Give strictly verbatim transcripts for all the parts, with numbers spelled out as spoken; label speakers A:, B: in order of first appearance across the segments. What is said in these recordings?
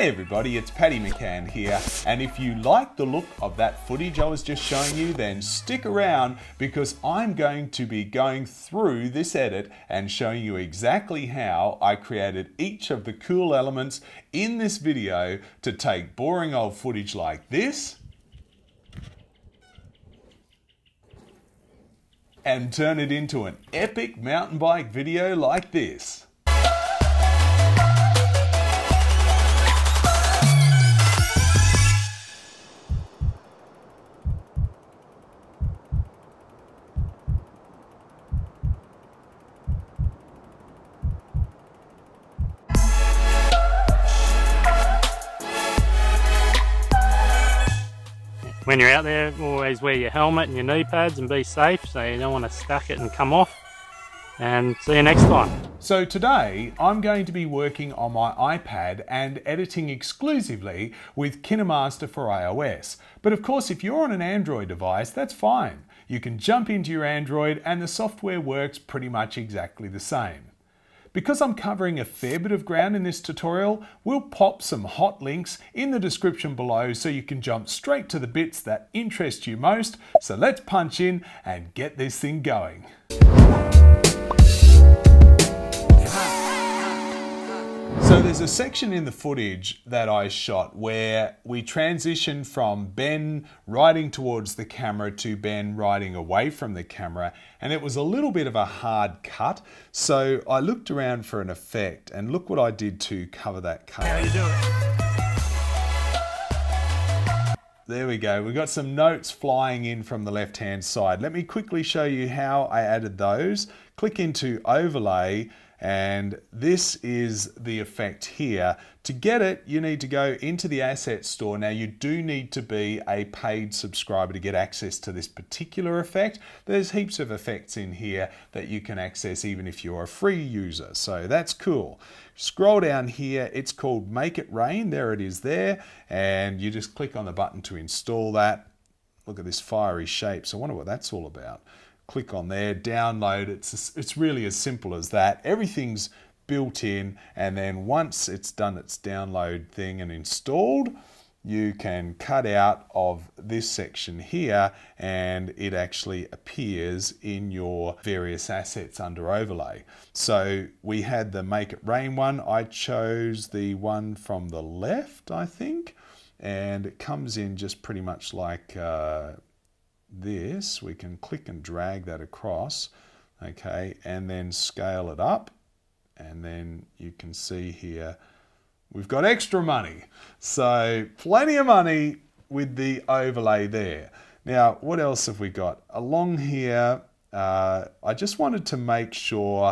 A: Hey everybody, it's Paddy McCann here, and if you like the look of that footage I was just showing you, then stick around because I'm going to be going through this edit and showing you exactly how I created each of the cool elements in this video to take boring old footage like this and turn it into an epic mountain bike video like this.
B: When you're out there, always wear your helmet and your knee pads and be safe so you don't want to stack it and come off. And see you next time.
A: So today I'm going to be working on my iPad and editing exclusively with KineMaster for iOS. But of course, if you're on an Android device, that's fine. You can jump into your Android and the software works pretty much exactly the same. Because I'm covering a fair bit of ground in this tutorial, we'll pop some hot links in the description below so you can jump straight to the bits that interest you most. So let's punch in and get this thing going. So there's a section in the footage that I shot where we transition from Ben riding towards the camera to Ben riding away from the camera, and it was a little bit of a hard cut. So I looked around for an effect and look what I did to cover that cut.
B: How you doing?
A: There we go. We got some notes flying in from the left hand side. Let me quickly show you how I added those. Click into overlay, and this is the effect here. To get it, you need to go into the asset store. Now you do need to be a paid subscriber to get access to this particular effect. There's heaps of effects in here that you can access even if you're a free user, so that's cool. Scroll down here, it's called Make It Rain, there it is there, and you just click on the button to install that. Look at this fiery shape, so I wonder what that's all about. Click on there, download. It's, it's really as simple as that. Everything's built in, and then once it's done its download thing and installed, you can cut out of this section here and it actually appears in your various assets under overlay. So we had the Make It Rain one. I chose the one from the left, I think, and it comes in just pretty much like uh, this. We can click and drag that across, okay, and then scale it up, and then you can see here we've got extra money, so plenty of money with the overlay there. Now what else have we got along here? uh, I just wanted to make sure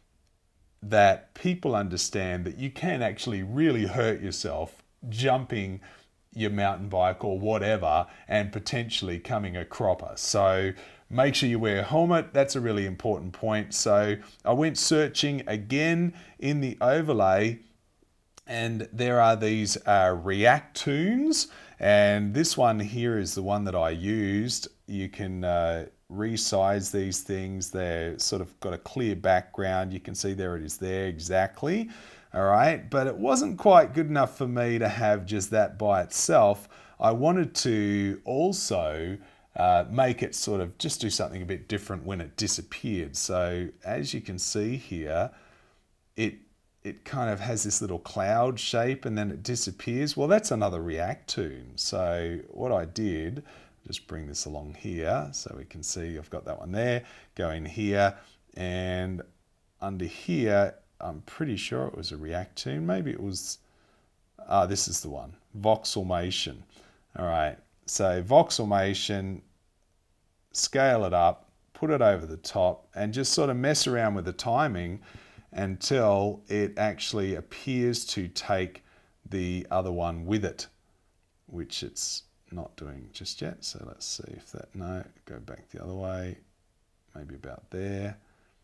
A: that people understand that you can actually really hurt yourself jumping your mountain bike or whatever and potentially coming a cropper. So make sure you wear a helmet. That's a really important point. So I went searching again in the overlay, and there are these uh, React tunes, and this one here is the one that I used. You can uh, resize these things. They're sort of got a clear background. You can see there it is there exactly. All right, but it wasn't quite good enough for me to have just that by itself. I wanted to also uh, make it sort of just do something a bit different when it disappeared. So as you can see here, it it kind of has this little cloud shape and then it disappears. Well, that's another React tune. So what I did, just bring this along here so we can see I've got that one there, go in here, and under here, I'm pretty sure it was a React tune. Maybe it was, ah, this is the one, Voxelmation. All right, so Voxelmation, scale it up, put it over the top, and just sort of mess around with the timing until it actually appears to take the other one with it, which it's not doing just yet. So let's see if that, no, go back the other way, maybe about there.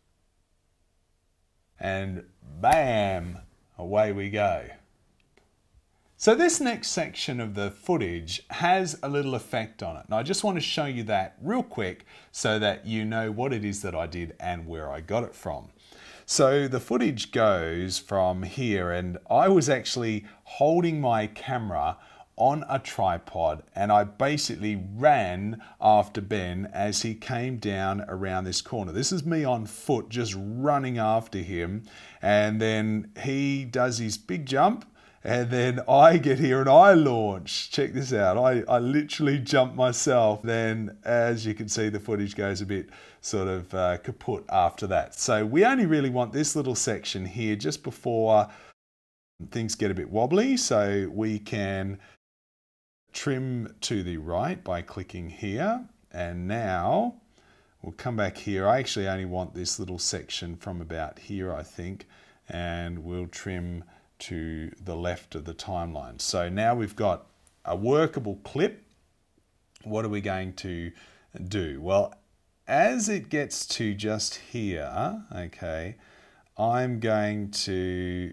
A: And bam, away we go. So this next section of the footage has a little effect on it. And I just want to show you that real quick so that you know what it is that I did and where I got it from. So the footage goes from here, and I was actually holding my camera on a tripod, and I basically ran after Ben as he came down around this corner. This is me on foot just running after him, and then he does his big jump, and then I get here and I launch. Check this out. I, I literally jump myself. Then, as you can see, the footage goes a bit sort of uh, kaput after that. So we only really want this little section here just before things get a bit wobbly. So we can trim to the right by clicking here. And now we'll come back here. I actually only want this little section from about here, I think. And we'll trim to the left of the timeline. So now we've got a workable clip. What are we going to do? Well, as it gets to just here, okay, I'm going to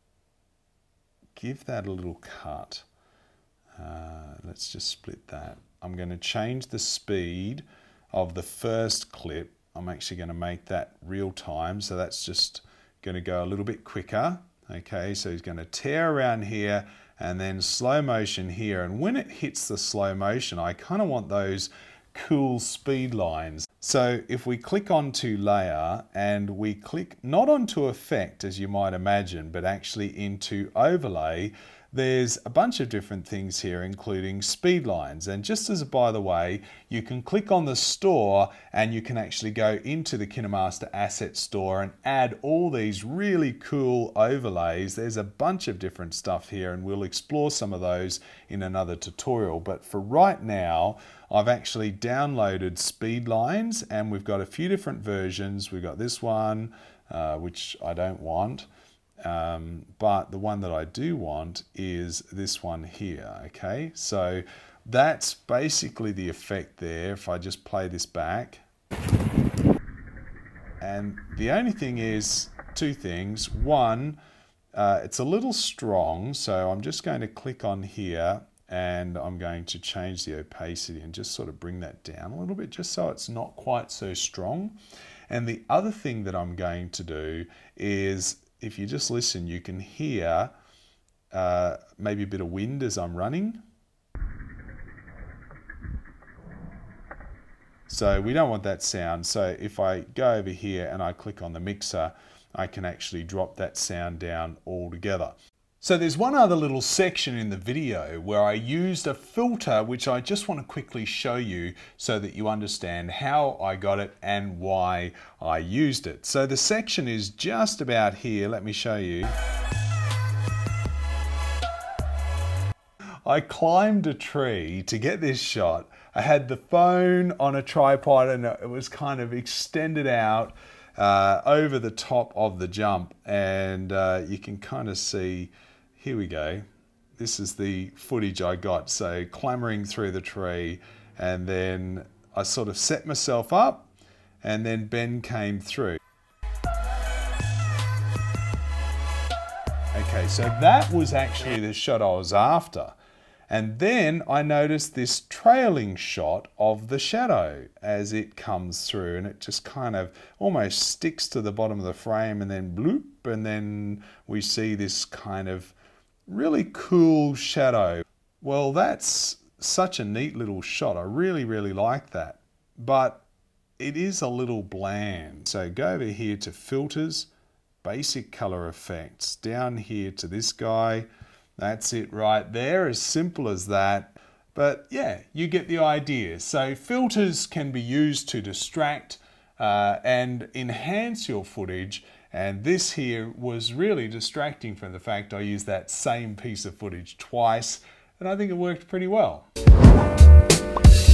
A: give that a little cut. Uh, let's just split that. I'm going to change the speed of the first clip. I'm actually going to make that real time, so that's just going to go a little bit quicker. Okay, so he's going to tear around here and then slow motion here. And when it hits the slow motion, I kind of want those cool speed lines. So if we click onto layer and we click not onto effect, as you might imagine, but actually into overlay, there's a bunch of different things here, including speed lines. And just as a by the way, you can click on the store and you can actually go into the KineMaster Asset Store and add all these really cool overlays. There's a bunch of different stuff here, and we'll explore some of those in another tutorial. But for right now, I've actually downloaded speed lines, and we've got a few different versions. We've got this one, uh, which I don't want. Um, but the one that I do want is this one here, okay? So that's basically the effect there. If I just play this back. And the only thing is two things. One, uh, it's a little strong, so I'm just going to click on here and I'm going to change the opacity and just sort of bring that down a little bit just so it's not quite so strong. And the other thing that I'm going to do is, if you just listen, you can hear uh, maybe a bit of wind as I'm running. So we don't want that sound. So if I go over here and I click on the mixer, I can actually drop that sound down altogether. So there's one other little section in the video where I used a filter, which I just want to quickly show you so that you understand how I got it and why I used it. So the section is just about here. Let me show you. I climbed a tree to get this shot. I had the phone on a tripod and it was kind of extended out uh, over the top of the jump, and uh, you can kind of see. Here we go. This is the footage I got. So clambering through the tree, and then I sort of set myself up, and then Ben came through. Okay, so that was actually the shot I was after. And then I noticed this trailing shot of the shadow as it comes through, and it just kind of almost sticks to the bottom of the frame, and then bloop, and then we see this kind of really cool shadow. Well, that's such a neat little shot. I really, really like that. But it is a little bland. So go over here to filters, basic color effects, down here to this guy. That's it right there, as simple as that. But yeah, you get the idea. So filters can be used to distract uh, and enhance your footage. And this here was really distracting from the fact I used that same piece of footage twice, and I think it worked pretty well.